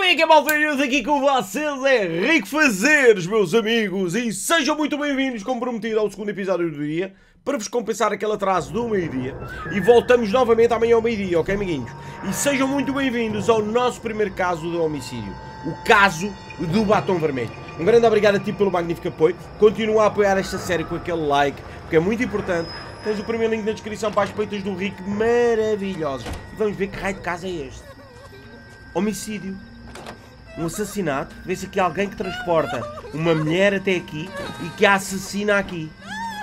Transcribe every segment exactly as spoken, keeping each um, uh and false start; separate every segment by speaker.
Speaker 1: é que é, malfeiros? Aqui com vocês é Rico Fazeres, meus amigos, e sejam muito bem-vindos, como prometido, ao segundo episódio do dia, para vos compensar aquele atraso do meio-dia, e voltamos novamente amanhã ao meio-dia, ok, amiguinhos? E sejam muito bem-vindos ao nosso primeiro caso de homicídio, o caso do batom vermelho. Um grande obrigado a ti pelo magnífico apoio, continua a apoiar esta série com aquele like, porque é muito importante. Tens o primeiro link na descrição para as peitas do Rico maravilhosos. E vamos ver que raio de casa é este. Homicídio. Um assassinato. Vê-se aqui alguém que transporta uma mulher até aqui e que a assassina aqui.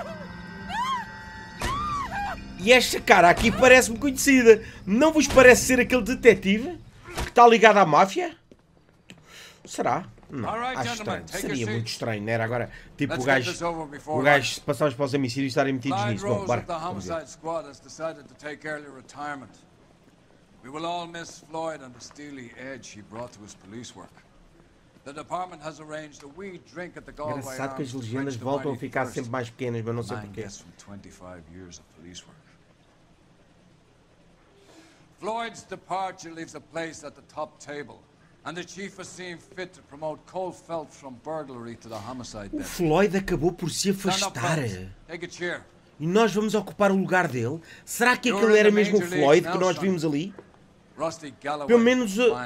Speaker 1: E esta cara aqui parece-me conhecida. Não vos parece ser aquele detetive que está ligado à máfia? Será? Não, acho estranho. Seria muito estranho, não era? Agora, tipo, o gajo, o gajo, se passarmos para os homicídios, estarem metidos nisso. Bom, bora. We will all miss Floyd and the steely edge he brought to his police work. The department has arranged a wee drink at the Galway Arms. Engraçado que as legendas voltam a ficar sempre mais pequenas, mas não sei porquê. Floyd's departure leaves a place at the top table. And the chief has seen fit to promote Cole Phelps from burglary to the homicide death. O Floyd acabou por se afastar. E nós vamos ocupar o lugar dele? Será que aquele era mesmo o Floyd que nós vimos ali? Pelo menos... Uh...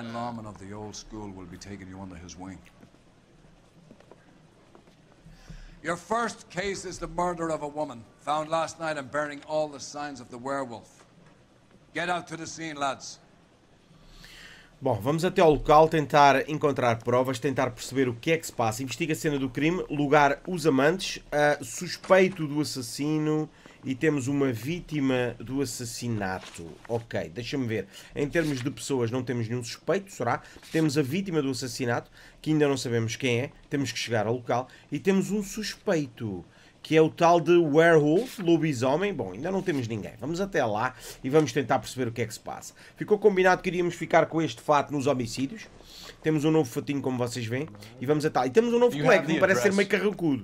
Speaker 1: Your first case is the murder of a woman found last night and bearing all the signs of the werewolf. Get out to the scene, lads. Bom, vamos até ao local tentar encontrar provas, tentar perceber o que é que se passa. Investiga a cena do crime, lugar os amantes, uh, suspeito do assassino e temos uma vítima do assassinato. Ok, deixa-me ver. Em termos de pessoas não temos nenhum suspeito, será? Temos a vítima do assassinato, que ainda não sabemos quem é, temos que chegar ao local. E temos um suspeito, que é o tal de werewolf, lobisomem. Bom, ainda não temos ninguém. Vamos até lá e vamos tentar perceber o que é que se passa. Ficou combinado que iríamos ficar com este fato nos homicídios. Temos um novo fatinho, como vocês veem. E vamos até lá. E temos um novo colega que me parece ser meio carrancudo.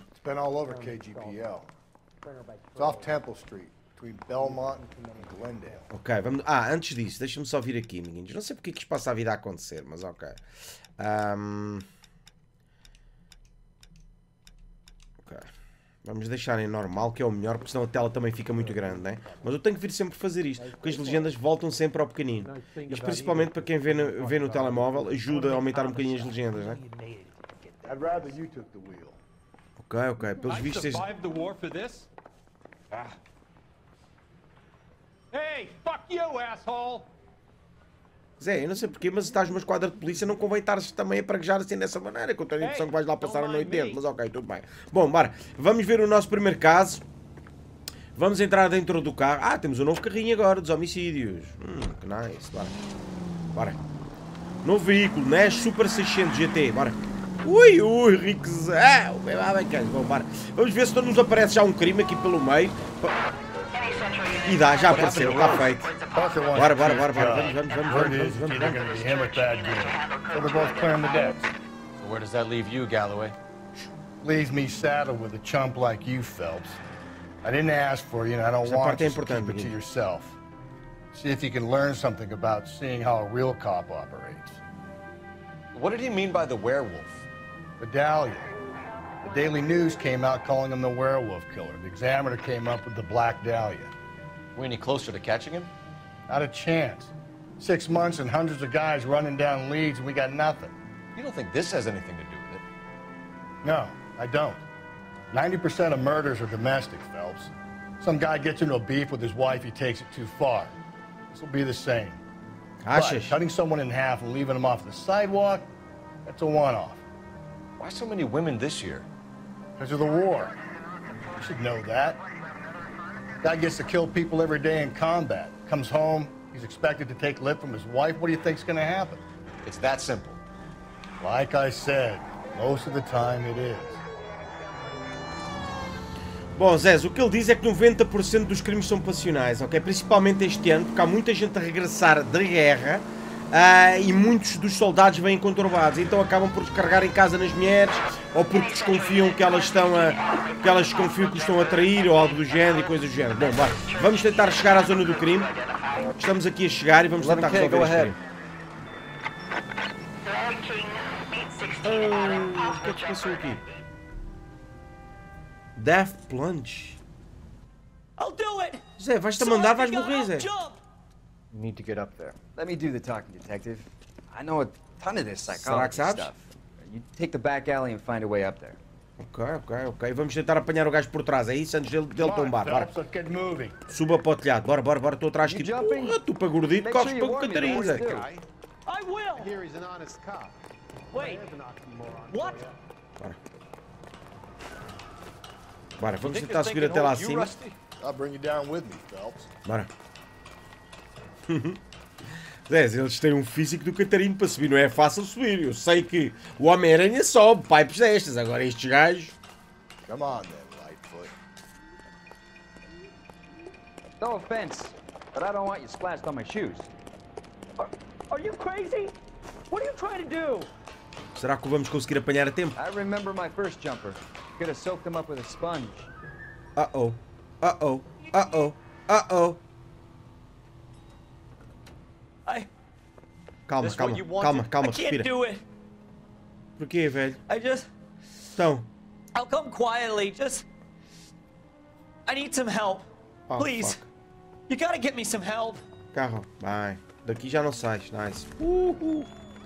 Speaker 1: Ok, vamos... Ah, antes disso, deixa-me só vir aqui, meninos. Não sei porque é que isto passa a vida a acontecer, mas ok. Um... Ok. Vamos deixar em normal, que é o melhor, porque senão a tela também fica muito grande, né? Mas eu tenho que vir sempre fazer isto, porque as legendas voltam sempre ao pequenino. Isto principalmente para quem vê no, vê no telemóvel, ajuda a aumentar um bocadinho as legendas, né? Ok, ok, pelos vistos... Hey, fuck you, asshole! Zé, eu não sei porquê, mas se estás numa esquadra de polícia não convém estar também a praguejar assim dessa maneira, que eu tenho a impressão que vais lá passar a noite dentro, mas ok, tudo bem. Bom, bora, vamos ver o nosso primeiro caso. Vamos entrar dentro do carro. Ah, temos um novo carrinho agora, dos homicídios. Hum, que nice, bora. Bora. Novo veículo, Nash Super seiscentos G T, bora. Ui, ui, Rico Zé, o meu bacana. Bom, bora. Vamos ver se não nos aparece já um crime aqui pelo meio. E dá, já apareceu, está feito. Bora, bora, bora, bora. Vamos, vamos, vamos, vamos, vamos, vamos.
Speaker 2: So they're both clearing the decks. So where does that leave you, Galloway?
Speaker 3: Leaves me saddled with a chump like you, Phelps. I didn't ask for you, and I don't want you to keep it to yourself. See if you can learn something about seeing how a real cop operates.
Speaker 2: What did he mean by the werewolf?
Speaker 3: The Dahlia. The Daily News came out calling him the werewolf killer. The Examiner came up with the Black Dahlia.
Speaker 2: We any closer to catching him?
Speaker 3: Not a chance. Six months and hundreds of guys running down leads, and we got nothing.
Speaker 2: You don't think this has anything to do with it?
Speaker 3: No, I don't. ninety percent of murders are domestic, Phelps. Some guy gets into a beef with his wife, he takes it too far. This will be the same. But cutting someone in half and leaving them off the sidewalk, that's a one-off.
Speaker 2: Why so many women this year?
Speaker 3: Because of the war. You should know that. Guy gets to kill people every day in combat. Comes home, he's expected to take lip from his wife. What do you think's gonna happen?
Speaker 2: It's that simple.
Speaker 3: Like I said, most of the time it is.
Speaker 1: Bom, Zé, o que ele diz é que noventa por cento dos crimes são passionais, ok? Principalmente este ano, porque há muita gente a regressar da guerra uh, e muitos dos soldados vêm conturbados, então acabam por descarregar em casa nas mulheres ou porque desconfiam que elas estão a que elas desconfiam que estão a trair ou algo do género e coisas do género. Bom, bora, vamos tentar chegar à zona do crime. Estamos aqui a chegar e vamos tentar resolver este crime.
Speaker 4: Ah, o que é que passou aqui? Death Plunge. Zé, vais-te a mandar, vais morrer, Zé.
Speaker 5: You need to get up there. Let me do the talking, detective. I know a ton of this psychology stuff. You take the back alley and find a way up there.
Speaker 4: Ok, ok, ok. Vamos tentar apanhar o gajo por trás, é isso? Antes dele, dele tombar. Bora. Suba para o telhado. Bora, bora, bora. Estou atrás de ti. Porra, tu para gordito, corres para o Catarina, Zé.
Speaker 6: I will. Here he's an honest cop. Wait. What?
Speaker 4: Bora. Bora, vamos tentar subir até lá acima.
Speaker 3: I'll bring you down with me, Phelps.
Speaker 4: Bora. Zé, eles têm um físico do Catarino para subir, não é fácil subir. Eu sei que o Homem-Aranha sobe pipes destas, agora estes gajos.
Speaker 3: Come on then, Lightfoot.
Speaker 5: No offense, but I don't want you splashed on my shoes.
Speaker 6: Are, are you crazy? What are you trying to do?
Speaker 4: Será que o vamos conseguir apanhar a tempo?
Speaker 5: I remember my first jumper. Could have soaked him up with a sponge.
Speaker 4: Uh-oh. Uh-oh. Uh-oh. Uh-oh.
Speaker 6: I...
Speaker 4: Calma, calma, calma, calma, respira. Porquê, velho?
Speaker 6: I just...
Speaker 4: Então.
Speaker 6: I'll come quietly, just... I need some help.
Speaker 4: Oh,
Speaker 6: please.
Speaker 4: Fuck.
Speaker 6: You gotta get me some help.
Speaker 4: Carro, vai. Daqui já não sais, nice. Uhul.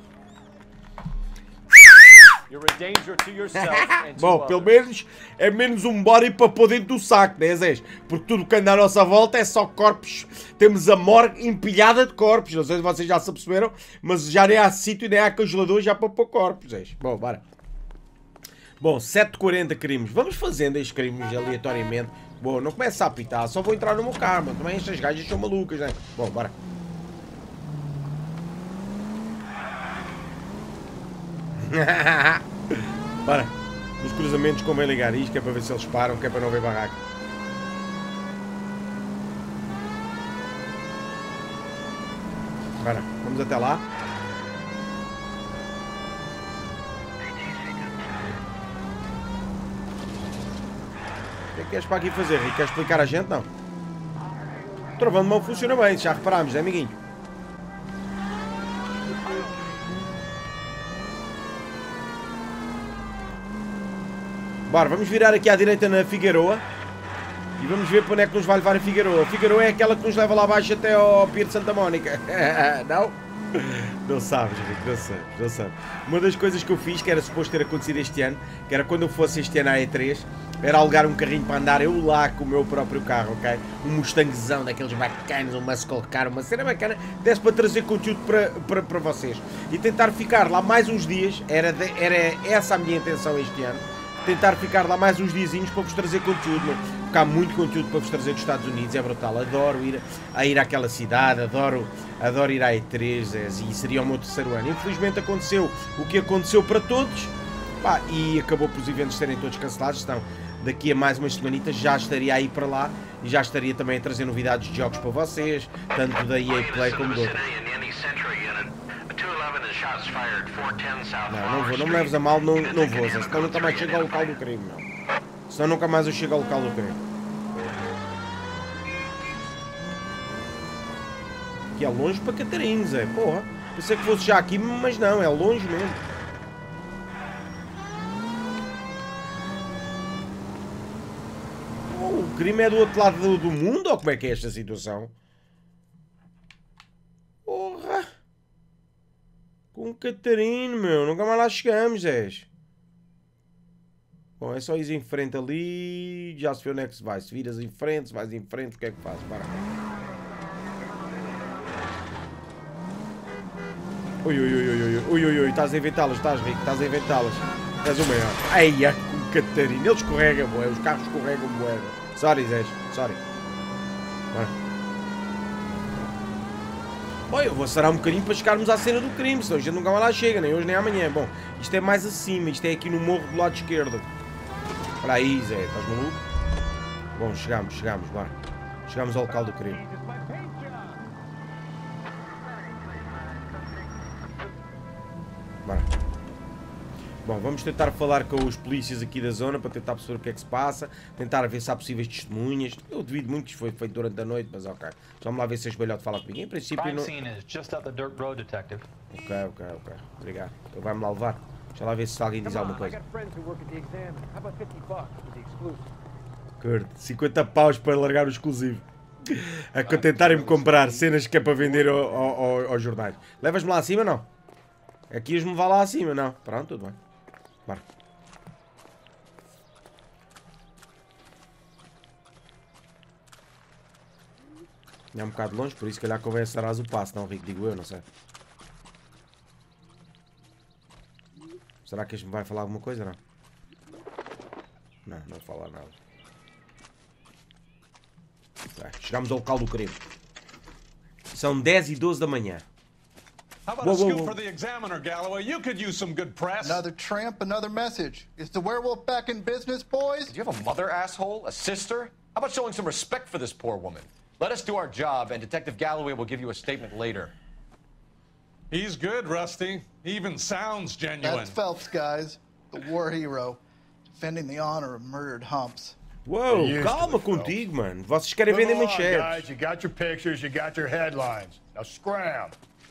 Speaker 4: Bom, pelo menos é menos um body para pôr dentro do saco, né, Zé? Porque tudo que anda à nossa volta é só corpos. Temos a morgue empilhada de corpos. Não sei se vocês já se perceberam, mas já nem há sítio nem há congelador já para pôr corpos, Zé. Bom, bora. Bom, sete e quarenta crimes. Vamos fazendo estes crimes aleatoriamente. Bom, não começa a apitar, só vou entrar no meu carro, mas também estas gajas são malucas, né? Bom, bora. Bora, nos cruzamentos convém ligar isto, que é para ver se eles param, que é para não ver barraco. Bora, vamos até lá. O que é que queres para aqui fazer, Rico? Queres explicar a gente? Não. O travão de mão funciona bem, já reparámos, é, amiguinho? Bora, vamos virar aqui à direita na Figueroa e vamos ver para onde é que nos vai levar a Figueroa. A Figueroa é aquela que nos leva lá abaixo até ao Pier de Santa Mónica. Não? Não sabes, Rico, não sabes, não sabes. Uma das coisas que eu fiz, que era suposto ter acontecido este ano, que era quando eu fosse este ano à E três, era alugar um carrinho para andar eu lá com o meu próprio carro, ok? Um Mustangzão daqueles bacanas, um muscle car, uma cena bacana, desse para trazer conteúdo para, para, para vocês. E tentar ficar lá mais uns dias, era, de, era essa a minha intenção este ano. Tentar ficar lá mais uns diazinhos para vos trazer conteúdo, meu. Porque há muito conteúdo para vos trazer dos Estados Unidos, é brutal. Adoro ir a ir àquela cidade, adoro, adoro ir à E três, é, e seria o meu terceiro ano. Infelizmente aconteceu o que aconteceu para todos, pá, e acabou por os eventos serem todos cancelados. Então, daqui a mais umas semanitas já estaria aí para lá e já estaria também a trazer novidades de jogos para vocês, tanto da E A Play como de outros. Não, não vou, não me leves a mal, não, não vou, senão nunca mais chego ao local do crime, não. Senão nunca mais eu chego ao local do crime. Que é longe para Catarina, Zé, porra. Pensei que fosse já aqui, mas não, é longe mesmo. Oh, o crime é do outro lado do, do mundo, ou como é que é esta situação? Porra. Com Catarina, meu, nunca mais lá chegamos, Zé. Bom, é só ir em frente ali, já se vê onde é que se vai. Se viras em frente, se vais em frente, o que é que faz? Para. Ui, ui, ui, ui, ui, ui, ui, ui, estás a inventá-las, estás, Rico, estás a inventá-las. És o maior. Eia, com Catarina, ele escorrega, boé, os carros escorregam, boé. Sorry, Zé, sorry. Bora. Bom, eu vou acelerar um bocadinho para chegarmos à cena do crime, senão a gente nunca mais lá chega, nem hoje nem amanhã. Bom, isto é mais acima, isto é aqui no morro do lado esquerdo. Para aí, Zé, estás maluco? Bom, chegamos, chegamos, bora. Chegamos ao local do crime. Bora. Bom, vamos tentar falar com os polícias aqui da zona para tentar perceber o que é que se passa, tentar ver se há possíveis testemunhas. Eu duvido muito que isto foi feito durante a noite, mas ok. Vamos lá ver se a Esbalhote fala comigo. Em princípio não... Ok, ok, ok. Obrigado. Ele vai-me lá levar. Deixa lá ver se alguém diz alguma coisa. Kurt, cinquenta paus para largar o exclusivo. A tentarem-me comprar cenas que é para vender ao, ao, aos jornais. Levas-me lá acima, não? Aqui os me vá lá acima, não? Pronto, tudo bem. Bora. É um bocado longe, por isso que calhar convém acelerar o passo, não, Rico? Digo eu, não sei. Será que este me vai falar alguma coisa, não? Não, não fala nada. Tá, chegamos ao local do crime. São dez e doze da manhã.
Speaker 7: How about whoa, a scoop whoa, whoa. for the Examiner, Galloway? You could use some good press.
Speaker 8: Another tramp, another message. Is the werewolf back in business, boys?
Speaker 2: Do you have a mother, asshole? A sister? How about showing some respect for this poor woman? Let us do our job, and Detective Galloway will give you a statement later.
Speaker 7: He's good, Rusty. He even sounds genuine.
Speaker 8: That's Phelps, guys. The war hero. Defending the honor of murdered humps.
Speaker 4: Whoa, calma contigo, mano. Vocês querem vender manchetes.
Speaker 3: Guys, you got your pictures, you got your headlines. Now scram.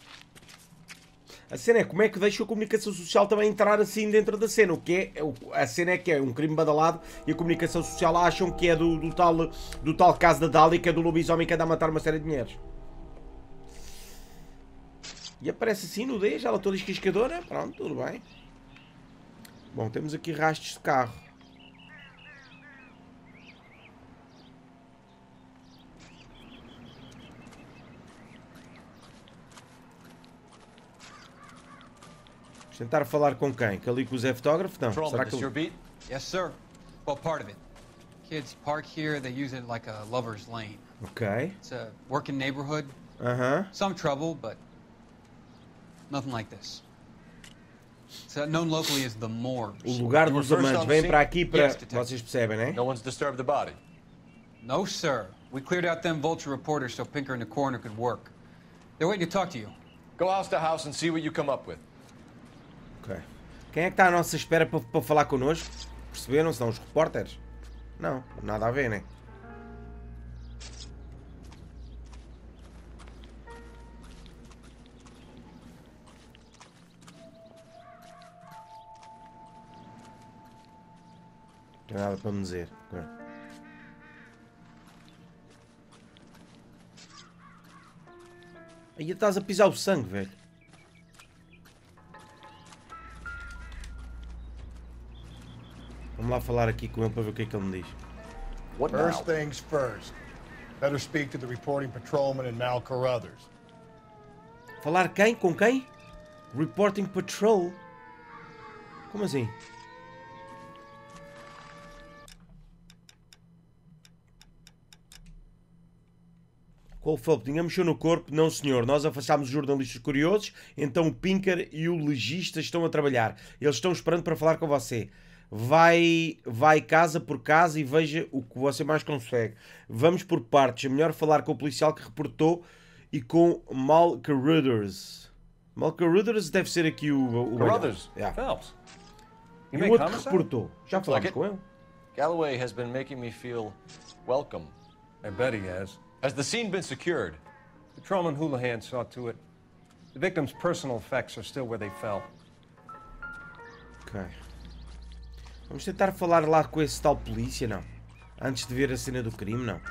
Speaker 4: A cena é como é que deixa a comunicação social também entrar assim dentro da cena. O que é, a cena é que é um crime badalado e a comunicação social acham que é do, do, tal, do tal caso da Dália, que é do lobisomem que anda a matar uma série de mulheres. E aparece assim nudez, ela toda esquiscadora. Pronto, tudo bem. Bom, temos aqui rastros de carro. Tentar falar com quem? Que ali com o Zé fotógrafo? Não. Será que
Speaker 9: your beat? Yes, sir. Well, part of it. Kids park here, they use it like a lover's lane.
Speaker 4: Okay.
Speaker 9: It's a working neighborhood.
Speaker 4: Uh-huh.
Speaker 9: Some trouble, but nothing like this. It's uh, known locally as the morgue.
Speaker 4: O lugar dos amantes. Vem para aqui para... Vocês percebem, né?
Speaker 2: No one's disturbed the body.
Speaker 9: No, sir. We cleared out them vulture reporters so Pinker and the coroner could work. They're waiting to talk to you.
Speaker 2: Go house to house and see what you come up with.
Speaker 4: Ok. Quem é que está à nossa espera para, para falar connosco? Perceberam? São os repórteres? Não, nada a ver, né? Não tem nada para me dizer. Okay. Aí estás a pisar o sangue, velho. Vamos lá falar aqui com ele para ver o que é que ele me diz.
Speaker 3: What first now? Things first. Better speak to the reporting patrolman and Mal Carruthers.
Speaker 4: Falar quem? Com quem? Reporting Patrol? Como assim? Qual foi? Tinha mexeu no corpo? Não, senhor. Nós afastámos os jornalistas curiosos, então o Pinker e o legista estão a trabalhar. Eles estão esperando para falar com você. Vai, vai casa por casa e veja o que você mais consegue. Vamos por partes. É melhor falar com o policial que reportou e com Mal Carruthers. Mal Carruthers deve ser aqui o... o
Speaker 2: Carruthers?
Speaker 4: Yeah.
Speaker 2: Phelps.
Speaker 4: E o outro que reportou. Já falamos like com ele.
Speaker 2: Galloway has been making me feel welcome.
Speaker 10: I bet he has.
Speaker 2: Has the scene been secured?
Speaker 10: Patrolman Houlihan saw to it. The victim's personal effects are still where they fell.
Speaker 4: Ok. Vamos tentar falar lá com esse tal polícia, não? Antes de ver a cena do crime, não?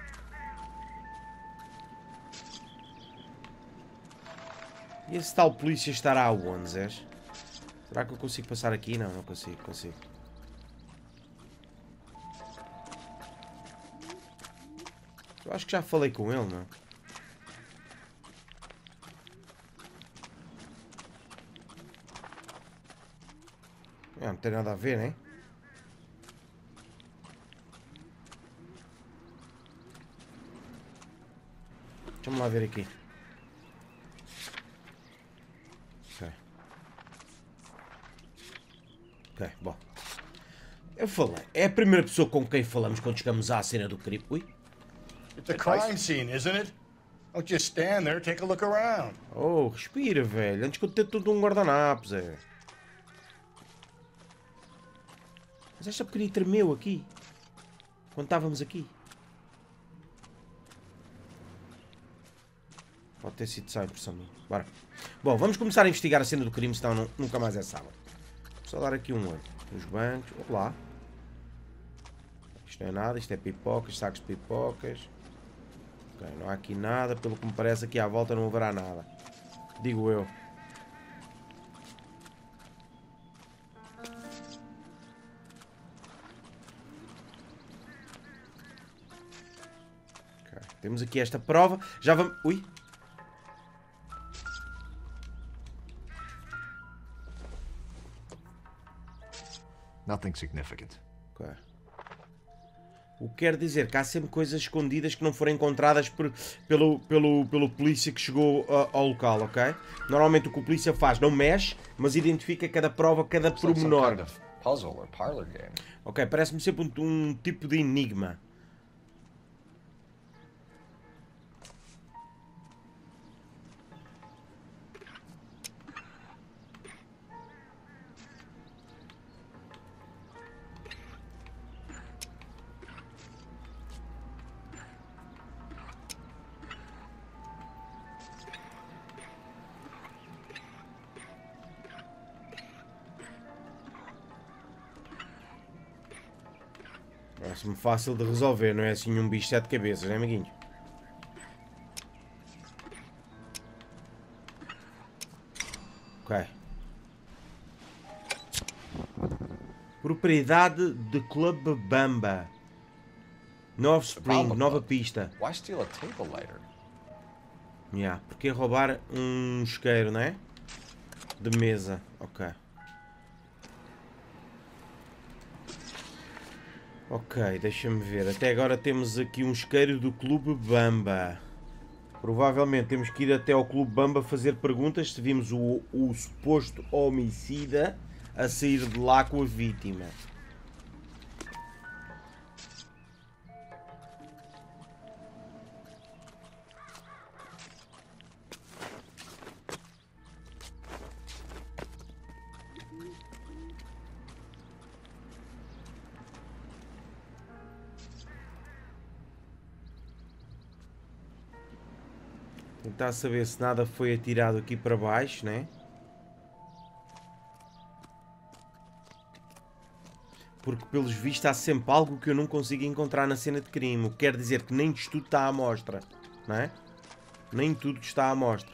Speaker 4: E esse tal polícia estará aonde, Zé? Será que eu consigo passar aqui? Não, não consigo, consigo. Eu acho que já falei com ele, não? É, não tem nada a ver, né? Deixa-me lá ver aqui. Ok. Ok, bom. Eu falei. É a primeira pessoa com quem falamos quando chegamos à cena do crime. Ui.
Speaker 3: It's a crime scene, isn't it? Don't just stand there, take a look around.
Speaker 4: Oh, respira, velho. Antes que eu te tudo um guardanapo, Zé. Mas esta porcaria tremeu aqui. Quando estávamos aqui. Pode ter sido só a impressão minha. Bora. Bom, vamos começar a investigar a cena do crime, senão não, nunca mais é sábado. Só dar aqui um olho. Os bancos. Olá. Isto não é nada. Isto é pipocas, sacos de pipocas. Ok, não há aqui nada. Pelo que me parece, aqui à volta não haverá nada. Digo eu. Okay, temos aqui esta prova. Já vamos... Ui.
Speaker 2: Nothing significant.
Speaker 4: Okay. O que quer dizer que há sempre coisas escondidas que não foram encontradas por, pelo, pelo, pelo polícia que chegou uh, ao local, ok? Normalmente o que o polícia faz não mexe, mas identifica cada prova, cada pormenor. Ok, parece-me sempre um, um tipo de enigma. Parece-me fácil de resolver, não é assim um bicho de sete cabeças, né, amiguinho? Ok. Propriedade de Club Bamba. Nova Spring, nova pista.
Speaker 2: Why steal a table lighter?
Speaker 4: Yeah, porque roubar um isqueiro, não é? De mesa, ok. Ok, deixa-me ver. Até agora temos aqui um isqueiro do Clube Bamba. Provavelmente temos que ir até ao Clube Bamba fazer perguntas se vimos o, o suposto homicida a sair de lá com a vítima. Tentar saber se nada foi atirado aqui para baixo, né? Porque pelos vistos há sempre algo que eu não consigo encontrar na cena de crime. O que quer dizer que nem tudo está à mostra, não é? Nem tudo está à mostra.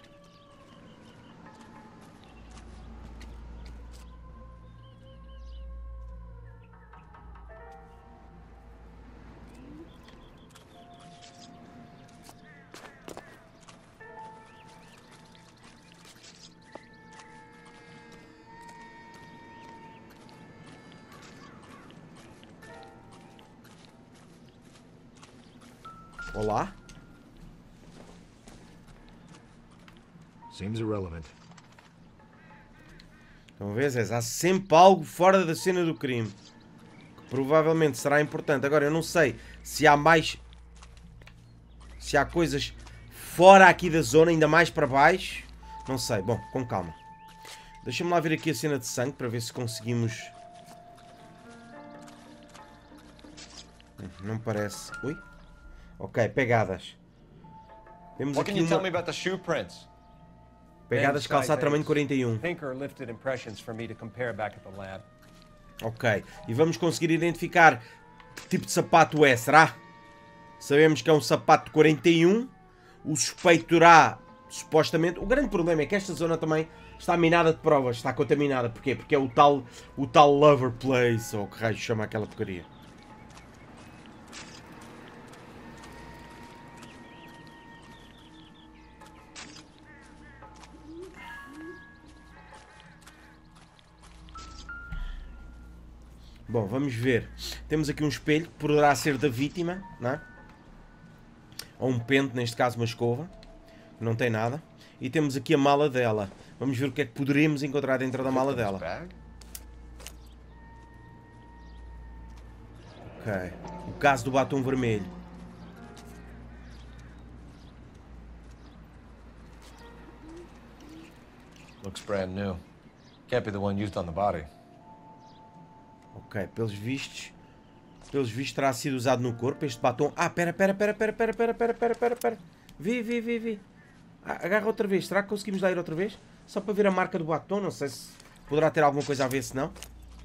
Speaker 4: Olá?
Speaker 2: Seems irrelevant.
Speaker 4: Então vês, há sempre algo fora da cena do crime. Que provavelmente será importante. Agora, eu não sei se há mais... Se há coisas fora aqui da zona, ainda mais para baixo. Não sei. Bom, com calma. Deixa-me lá ver aqui a cena de sangue para ver se conseguimos... Não parece... Ui? Ok, pegadas. Temos
Speaker 2: What
Speaker 4: aqui
Speaker 2: can you
Speaker 4: uma...
Speaker 2: tell me about the shoe prints?
Speaker 4: Pegadas calçado tamanho quarenta e um.
Speaker 10: Pinker lifted impressions for me to compare back at the lab.
Speaker 4: Ok, e vamos conseguir identificar que tipo de sapato é, será? Sabemos que é um sapato de quarenta e um. O suspeito terá, supostamente... O grande problema é que esta zona também está minada de provas, está contaminada. Porquê? Porque é o tal, o tal Lover Place, ou que raio chama aquela porcaria. Bom, vamos ver. Temos aqui um espelho que poderá ser da vítima, não é? Ou um pente, neste caso uma escova. Não tem nada. E temos aqui a mala dela. Vamos ver o que é que poderemos encontrar dentro da mala dela. Ok. O caso do batom vermelho.
Speaker 2: Looks brand new. Can't be the one used on the body.
Speaker 4: Ok, pelos vistos... Pelos vistos terá sido usado no corpo este batom. Ah, pera, pera, pera, pera, pera, pera, pera, pera, pera, pera. Vi, vi, vi, vi. Ah, agarra outra vez. Será que conseguimos dar outra vez? Só para ver a marca do batom. Não sei se poderá ter alguma coisa a ver, se não.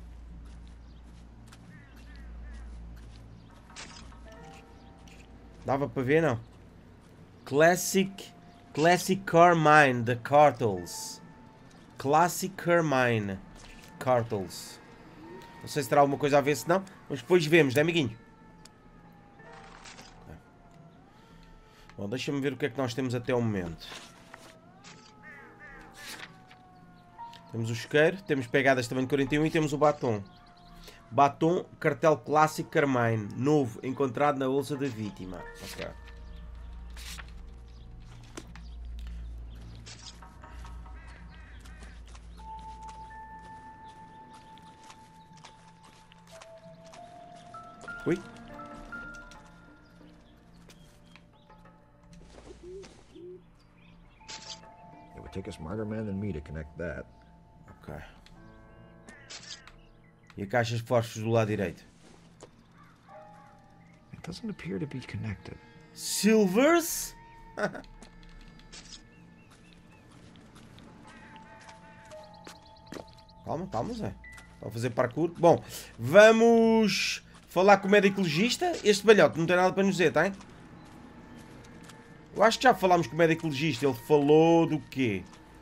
Speaker 4: Dava para ver, não? Classic... Classic Carmine, The Cartles. Classic Carmine. Cartles. Não sei se terá alguma coisa a ver, se não. Mas depois vemos, né, amiguinho? Bom, deixa-me ver o que é que nós temos até o momento. Temos o isqueiro, temos pegadas também de quarenta e um e temos o batom. Batom, cartel Classic Carmine. Novo, encontrado na bolsa da vítima. Ok. Ui.
Speaker 11: It would take a smarter man than me to connect that.
Speaker 4: Ok. E a caixa de fósforos do lado direito?
Speaker 11: It doesn't appear to be connected.
Speaker 4: Silvers? Calma, calma, Zé. Está a fazer parkour. Bom, vamos falar com o médico legista. Este balhote não tem nada para nos dizer, tem? Eu acho que já falámos com o médico legista. Ele falou do quê?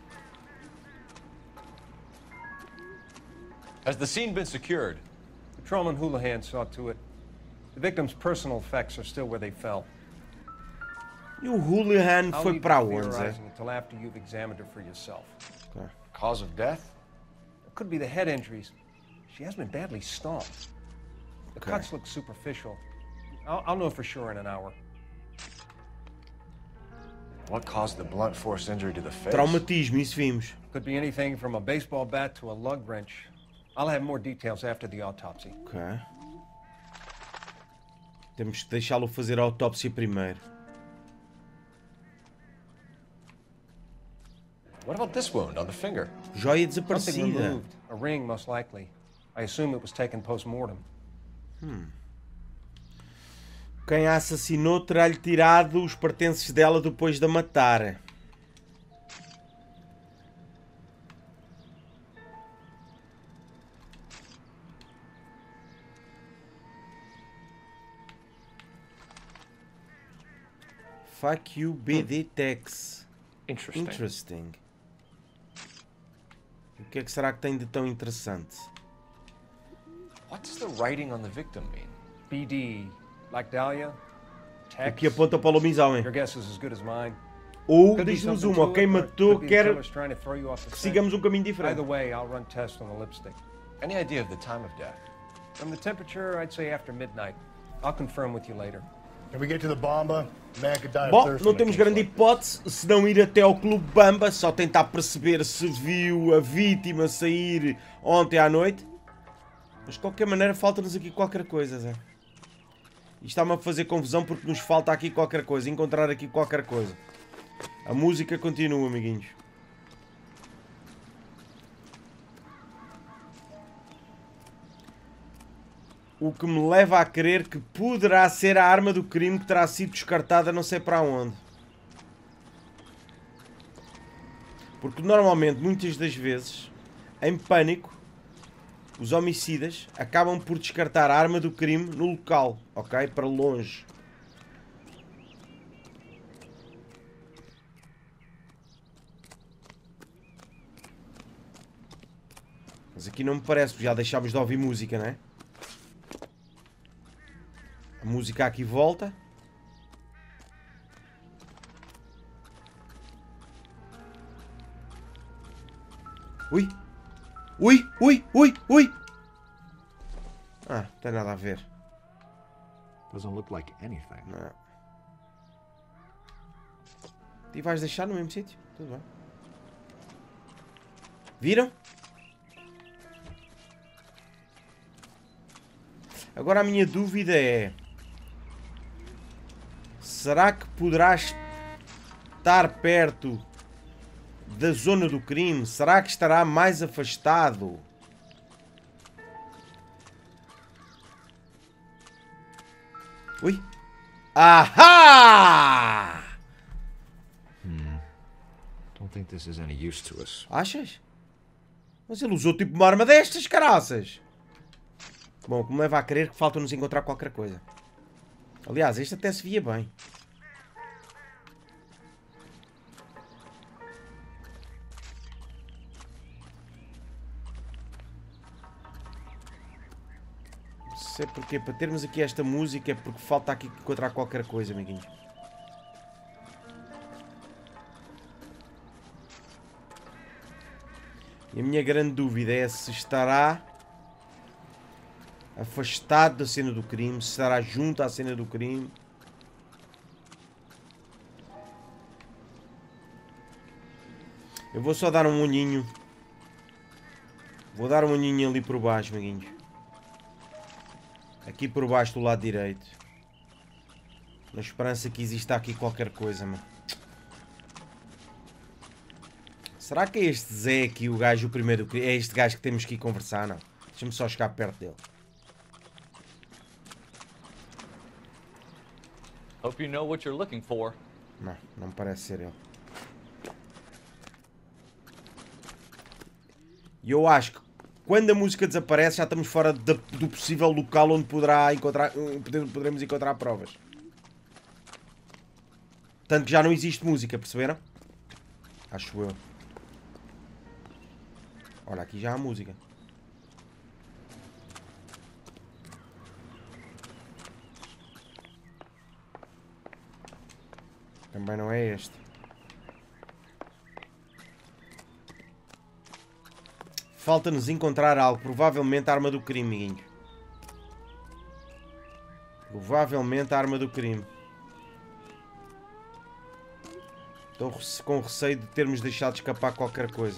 Speaker 2: Has the scene been secured?
Speaker 10: Patrolman Houlihan saw to it. The victim's personal effects are still where they fell.
Speaker 4: E o Houlihan foi para onde, Zé?
Speaker 10: Until after you've examined her for yourself.
Speaker 4: Okay.
Speaker 2: Cause of death?
Speaker 10: It could be the head injuries. She has been badly stomped. The
Speaker 4: Okay.
Speaker 10: cuts look superficial. I'll, I'll know for sure in an hour.
Speaker 2: What caused the blunt force injury to the face?
Speaker 4: Traumatismo, isso vimos.
Speaker 10: Could be anything from a baseball bat to a lug wrench. I'll have more details after the autopsy.
Speaker 4: Ok. Temos que deixá-lo fazer a autópsia primeiro.
Speaker 2: What about this wound on the finger?
Speaker 4: Joia
Speaker 10: Something
Speaker 4: desaparecida.
Speaker 10: removed. A ring, most likely. I assume it was taken post-mortem.
Speaker 4: Hmm. Quem a assassinou terá-lhe tirado os pertences dela depois de a matar. Fuck you, B D Tex.
Speaker 2: Interesting.
Speaker 4: Interesting. O que é que será que tem de tão interessante?
Speaker 2: What does the writing on the victim mean?
Speaker 10: B D, like Dahlia? Tex?
Speaker 4: Aqui aponta para o lobisomem.
Speaker 10: Your guess is as good as mine.
Speaker 4: Ou
Speaker 10: Could be
Speaker 4: diz-nos
Speaker 10: something
Speaker 4: uma,
Speaker 10: to
Speaker 4: quem
Speaker 10: it, or
Speaker 4: matou
Speaker 10: could be the
Speaker 4: quer
Speaker 10: killer's trying to throw you off the
Speaker 4: que
Speaker 10: scent.
Speaker 4: sigamos um caminho diferente.
Speaker 10: Either way, I'll run tests on the lipstick.
Speaker 2: Any idea of the time of death?
Speaker 10: From the temperature, I'd say after midnight. I'll confirm with you later.
Speaker 3: Can we get to the Bamba? Man could die of
Speaker 4: Bom,
Speaker 3: thirst
Speaker 4: não
Speaker 3: in a
Speaker 4: temos
Speaker 3: case
Speaker 4: grande
Speaker 3: like
Speaker 4: hipótese se não ir até ao Clube Bamba, só tentar perceber se viu a vítima sair ontem à noite. Mas de qualquer maneira falta-nos aqui qualquer coisa, Zé. Isto está-me a fazer confusão porque nos falta aqui qualquer coisa, encontrar aqui qualquer coisa. A música continua, amiguinhos. O que me leva a crer que poderá ser a arma do crime que terá sido descartada não sei para onde. Porque normalmente, muitas das vezes, em pânico, os homicidas acabam por descartar a arma do crime no local, ok? Para longe. Mas aqui não me parece, já deixámos de ouvir música, não é? A música aqui volta. Ui! Ui! Ui! Ui! Ui! Ah, não tem nada a ver.
Speaker 11: Doesn't look like anything.
Speaker 4: Não. E vais deixar no mesmo sítio? Tudo bem. Viram? Agora a minha dúvida é... Será que poderás estar perto da zona do crime? Será que estará mais afastado? Ui. Ahá!
Speaker 11: Hmm. Don't think this is any use to us.
Speaker 4: Achas? Mas ele usou tipo uma arma destas, caraças. Bom, como leva a crer que falta-nos encontrar qualquer coisa. Aliás, este até se via bem. Não sei porquê. Para termos aqui esta música é porque falta aqui encontrar qualquer coisa, amiguinhos. E a minha grande dúvida é se estará afastado da cena do crime, se estará junto à cena do crime. Eu vou só dar um olhinho. Vou dar um olhinho ali por baixo, amiguinhos. Aqui por baixo do lado direito. Na esperança que exista aqui qualquer coisa, mano. Será que é este Zé aqui, o gajo, o primeiro? É este gajo que temos que ir conversar, não? Deixa-me só chegar perto dele.
Speaker 12: Hope you know what you're looking for.
Speaker 4: Não, não me parece ser ele. E eu acho que quando a música desaparece já estamos fora de, do possível local onde poderá encontrar, poderemos encontrar provas. Tanto que já não existe música, perceberam? Acho eu. Olha, aqui já há música. Também não é este. Falta-nos encontrar algo. Provavelmente a arma do crime, amiguinho. Provavelmente a arma do crime. Estou com receio de termos deixado escapar qualquer coisa.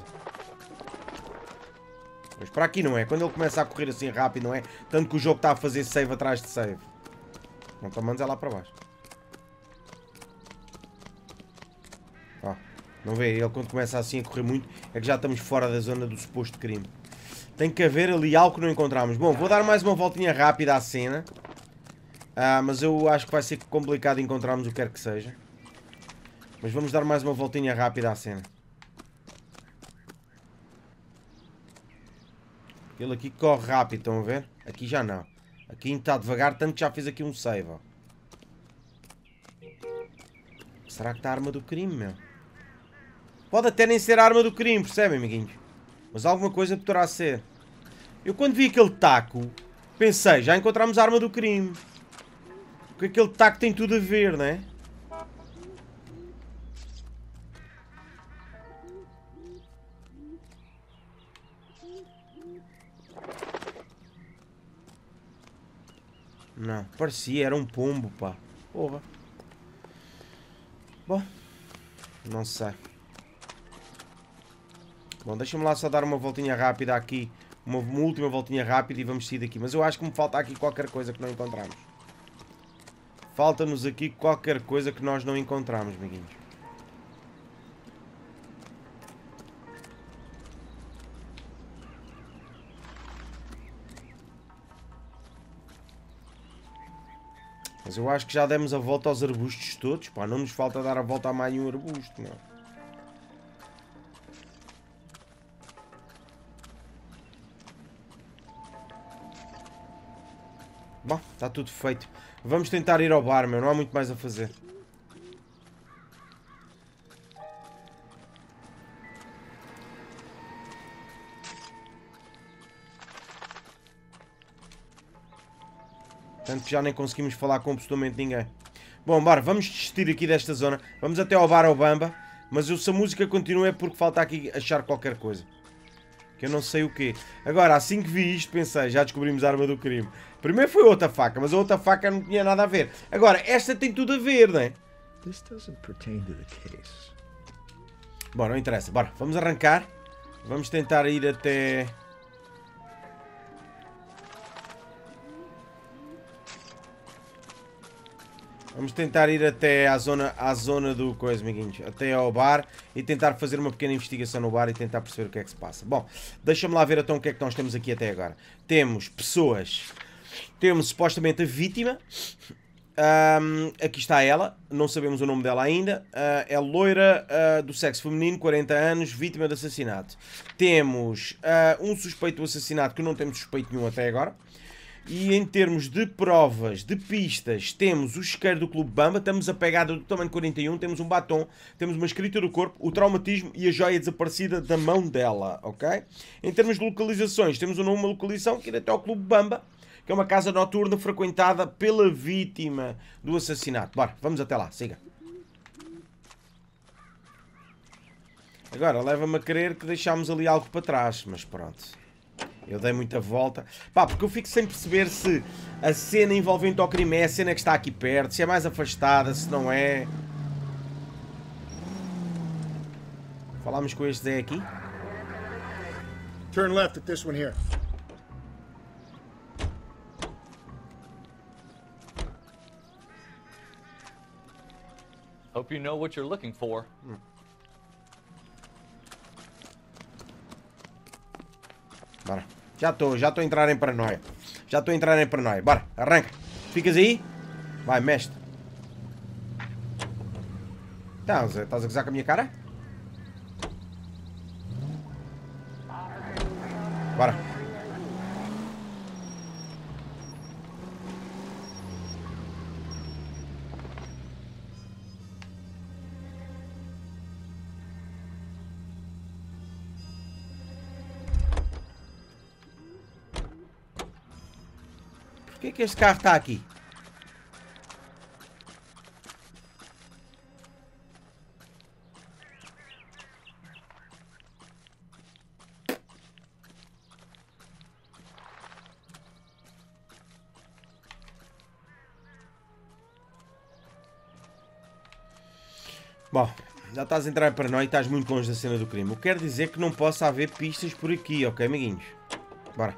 Speaker 4: Mas para aqui não é. Quando ele começa a correr assim rápido, não é? Tanto que o jogo está a fazer save atrás de save. Não, pelo menos é lá para baixo. Ó, não vê? Ele quando começa assim a correr muito, é que já estamos fora da zona do suposto crime. Tem que haver ali algo que não encontramos. Bom, vou dar mais uma voltinha rápida à cena. Ah, mas eu acho que vai ser complicado encontrarmos o que quer que seja. Mas vamos dar mais uma voltinha rápida à cena. Ele aqui corre rápido, estão a ver? Aqui já não. Aqui está devagar, tanto que já fez aqui um save. Ó. Será que está a arma do crime, meu? Pode até nem ser a arma do crime, percebem, amiguinhos? Mas alguma coisa poderá ser. Eu quando vi aquele taco, pensei, já encontramos a arma do crime. Porque aquele taco tem tudo a ver, não é? Não, parecia, era um pombo, pá. Porra. Bom, não sei. Bom, deixa-me lá só dar uma voltinha rápida aqui. Uma, uma última voltinha rápida e vamos sair daqui. Mas eu acho que me falta aqui qualquer coisa que não encontramos. Falta-nos aqui qualquer coisa que nós não encontramos, amiguinhos. Mas eu acho que já demos a volta aos arbustos todos. Pá, não nos falta dar a volta a mais um arbusto, não. Bom, está tudo feito. Vamos tentar ir ao bar, meu. Não há muito mais a fazer. Tanto que já nem conseguimos falar com absolutamente ninguém. Bom, bora, vamos desistir aqui desta zona. Vamos até ao bar ao Bamba. Mas eu, se a música continua é porque falta aqui achar qualquer coisa. Que eu não sei o quê. Agora, assim que vi isto, pensei, já descobrimos a arma do crime. Primeiro foi outra faca, mas a outra faca não tinha nada a ver. Agora, esta tem tudo a ver, não é?
Speaker 11: This doesn't pertain to the case.
Speaker 4: Bom, não interessa. Bora, vamos arrancar. Vamos tentar ir até... Vamos tentar ir até à zona, à zona do coisa, amiguinhos. Até ao bar e tentar fazer uma pequena investigação no bar e tentar perceber o que é que se passa. Bom, deixa-me lá ver então o que é que nós temos aqui até agora. Temos pessoas. Temos supostamente a vítima. Um, aqui está ela, não sabemos o nome dela ainda. Uh, é loira, uh, do sexo feminino, quarenta anos, vítima de assassinato. Temos uh, um suspeito do assassinato, que não temos suspeito nenhum até agora. E em termos de provas, de pistas, temos o isqueiro do Clube Bamba, temos a pegada do tamanho quarenta e um, temos um batom, temos uma escrita do corpo, o traumatismo e a joia desaparecida da mão dela, ok? Em termos de localizações, temos uma localização que ir até ao Clube Bamba, que é uma casa noturna frequentada pela vítima do assassinato. Bora, vamos até lá, siga. Agora, leva-me a crer que deixámos ali algo para trás, mas pronto. Eu dei muita volta. Pá, porque eu fico sem perceber se a cena envolvente ao crime é a cena que está aqui perto, se é mais afastada, se não é. Falámos com este Zé aqui.
Speaker 3: Turn left at this one here.
Speaker 12: Hope you know what you're looking for.
Speaker 4: Hum. Bora. Já estou, já estou a entrar em paranoia. Já estou a entrar em paranoia. Bora, arranca. Ficas aí? Vai, mestre. Então, Zé, estás a gozar com a minha cara? Bora. Por que é que este carro está aqui? Bom, já estás a entrar para nós e estás muito longe da cena do crime. O que quer dizer que não possa haver pistas por aqui, ok, amiguinhos? Bora.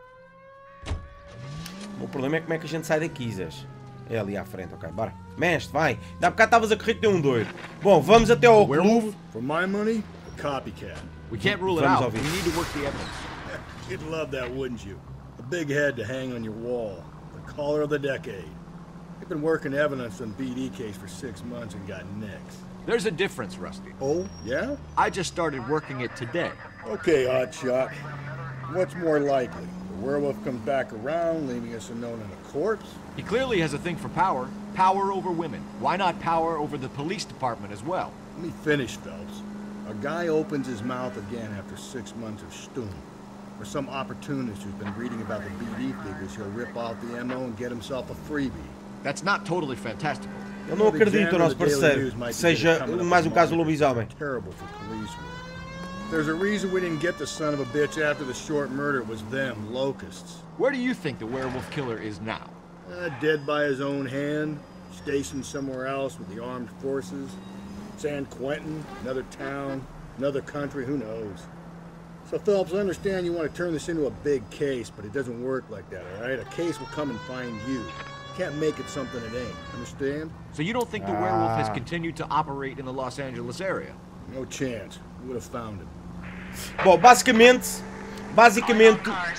Speaker 4: O problema é como é que a gente sai daqui, Zés. É ali à frente, ok, bora. Mestre, vai. Dá bocado estavas a correr que tem um doido. Bom, vamos até ao clube.
Speaker 3: For my money, a copycat.
Speaker 2: We can't rule it out. We need to work the evidence.
Speaker 3: You'd love that, wouldn't you? A big head to hang on your wall. The caller of the decade. You've been working evidence on B D case for six months and got nicks.
Speaker 2: There's a difference, Rusty.
Speaker 3: Oh, yeah?
Speaker 2: I just started working it today.
Speaker 3: Okay, hotshot. What's more likely? The werewolf comes back around, leaving us unknown in a corpse?
Speaker 2: He clearly has a thing for power. Power over women. Why not power over the police department as well?
Speaker 3: Let me finish, Phelps. A guy opens his mouth again after six months of stewing. Or some opportunist who's been reading about the B D figures, he'll rip off the M O and get himself a freebie.
Speaker 2: That's not totally fantastical.
Speaker 4: Eu não acredito, nosso parceiro, que seja mais um caso do lobisomem.
Speaker 3: Terrible for police work. There's a reason we didn't get the son of a bitch after the short murder. It was them, locusts.
Speaker 2: Where do you think the werewolf killer is now?
Speaker 3: Uh, dead by his own hand, stationed somewhere else with the armed forces. San Quentin, another town, another country, who knows? So, Phelps, I understand you want to turn this into a big case, but it doesn't work like that, all right? A case will come and find you. Can't make it something it ain't. Understand?
Speaker 2: So you don't think the werewolf has continued to operate in the Los Angeles area?
Speaker 3: No chance. We would have found him.
Speaker 4: Bom, basicamente, basicamente.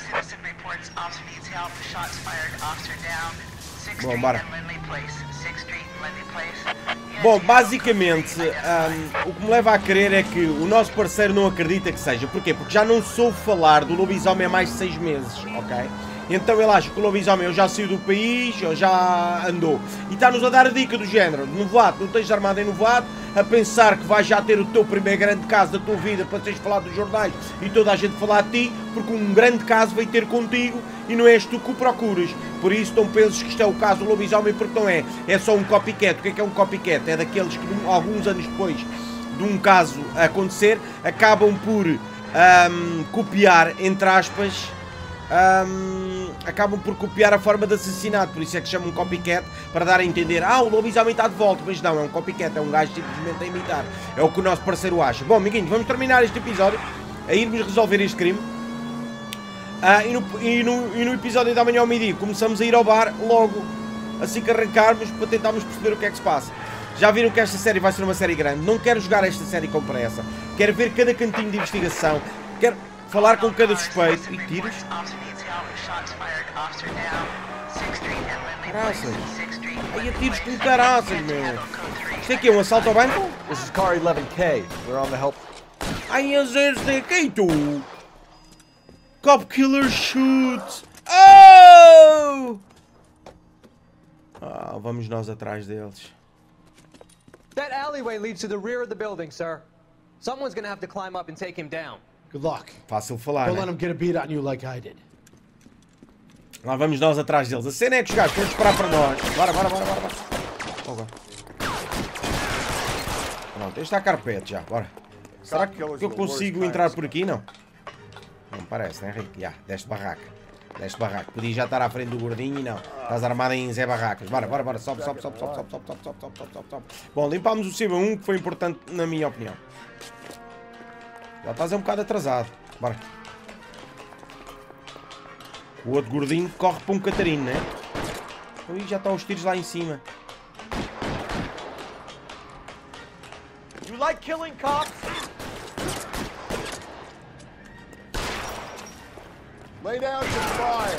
Speaker 4: Bom, bora. Bom, basicamente, um, o que me leva a crer é que o nosso parceiro não acredita que seja. Porquê? Porque já não soube falar do lobisomem há mais de seis meses, ok? Então ele acha que o lobisomem já saiu do país, ou já andou. E está-nos a dar a dica do género, novato, não tens armado em novato, a pensar que vais já ter o teu primeiro grande caso da tua vida para teres falado dos jornais e toda a gente falar de ti, porque um grande caso vai ter contigo e não és tu que o procuras. Por isso não penses que isto é o caso do lobisomem, porque não é. É só um copycat. O que é que é um copycat? É daqueles que alguns anos depois de um caso acontecer, acabam por um, copiar, entre aspas, Um, acabam por copiar a forma de assassinato, por isso é que chamam um copycat, para dar a entender, ah, o lobisomem está de volta, mas não, é um copycat, é um gajo simplesmente a imitar, é o que o nosso parceiro acha. Bom, amiguinhos, vamos terminar este episódio a irmos resolver este crime, uh, e, no, e, no, e no episódio da manhã ao meio-dia começamos a ir ao bar logo assim que arrancarmos, para tentarmos perceber o que é que se passa. Já viram que esta série vai ser uma série grande, não quero jogar esta série com pressa, quero ver cada cantinho de investigação, quero... falar com cada suspeito. E tiros. Caraças. Aí a tiros com caraças, meu. Isto aqui é um assalto ao banco?
Speaker 2: This is car eleven K. We're on the help.
Speaker 4: Ai, a zero de quem tu? Cop killer shoots. Oh! Ah, vamos nós atrás deles.
Speaker 6: That alleyway leads to the rear of the building, sir. Someone's gonna have to climb up and take him down.
Speaker 13: Good luck.
Speaker 4: Fácil falar,
Speaker 13: Don't
Speaker 4: né?
Speaker 13: let him get a beat on you like I did.
Speaker 4: Lá vamos nós atrás deles. A cena é que os gajos estão a esperar para nós. Bora, bora, bora, bora. bora. Pronto, este está a carpete já. Bora. Será que eu consigo entrar por aqui? Não. Não parece, né, Rick? Já, deste barraca. Deste barraca. Podia já estar à frente do gordinho e não. Estás armado em Zé Barracas. Bora, bora, bora. Sobe, sobe, sobe, sobe, sobe, sobe, sobe, sobe, sobe, sobe, sobe. Bom, limpámos o C B um, que foi importante na minha opinião. Já estás um bocado atrasado. Bora. O outro gordinho corre para um Catarino, né? Ui, já estão os tiros lá em cima.
Speaker 6: You like killing cops?
Speaker 3: Lay down some fire.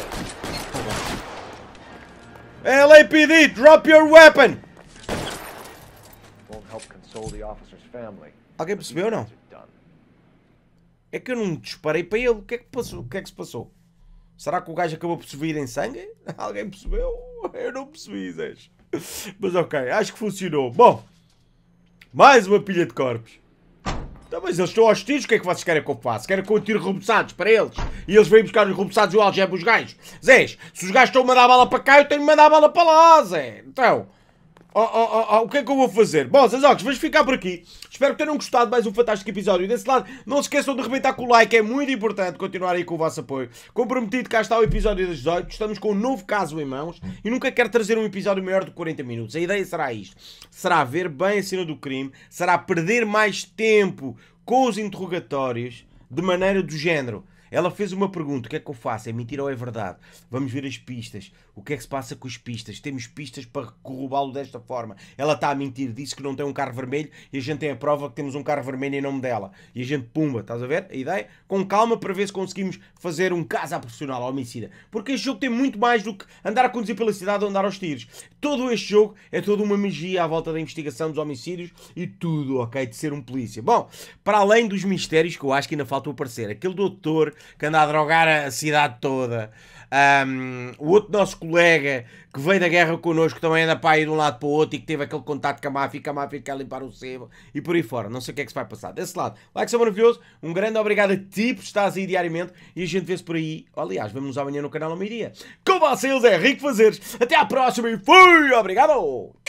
Speaker 4: L A P D, drop your weapon!
Speaker 2: Won't help console the officer's family.
Speaker 4: Alguém percebeu ou não? É que eu não disparei para ele. O que é que passou? O que é que se passou? Será que o gajo acabou por se vir em sangue? Alguém percebeu? Eu não percebi, Zé. Mas ok, acho que funcionou. Bom, mais uma pilha de corpos. Então, mas eles estão aos tiros, o que é que vocês querem que eu faça? Querem que eu tire reboçados para eles? E eles vêm buscar os reboçados e o algema os gajos? Zé, se os gajos estão a mandar bala para cá, eu tenho que mandar bala para lá, Zé. Então, oh, oh, oh, oh, o que é que eu vou fazer? Bom, Zé Zocos, vamos ficar por aqui. Espero que tenham gostado de mais um fantástico episódio. E desse lado, não se esqueçam de arrebentar com o like, é muito importante continuar aí com o vosso apoio. Como prometido, cá está o episódio das dezoito. Estamos com um novo caso em mãos e nunca quero trazer um episódio maior de quarenta minutos. A ideia será isto. Será ver bem a cena do crime, será perder mais tempo com os interrogatórios, de maneira do género. Ela fez uma pergunta, o que é que eu faço? É mentira ou é verdade? Vamos ver as pistas. O que é que se passa com as pistas? Temos pistas para corroborá-lo desta forma. Ela está a mentir, disse que não tem um carro vermelho e a gente tem a prova que temos um carro vermelho em nome dela. E a gente pumba, estás a ver? A ideia? Com calma para ver se conseguimos fazer um caso à profissional, ao homicida. Porque este jogo tem muito mais do que andar a conduzir pela cidade ou andar aos tiros. Todo este jogo é toda uma magia à volta da investigação dos homicídios e tudo, ok? De ser um polícia. Bom, para além dos mistérios que eu acho que ainda faltam aparecer, aquele doutor que anda a drogar a cidade toda, um, o outro nosso colega que veio da guerra connosco, que também anda para ir de um lado para o outro e que teve aquele contato com a máfia, que a máfia quer limpar o sebo e por aí fora. Não sei o que é que se vai passar. Desse lado, like, sou maravilhoso. Um grande obrigado a ti por estás aí diariamente e a gente vê-se por aí. Aliás, vemo-nos amanhã no canal ao meio-dia. Com vocês é Rico Fazeres. Até à próxima e fui! Obrigado!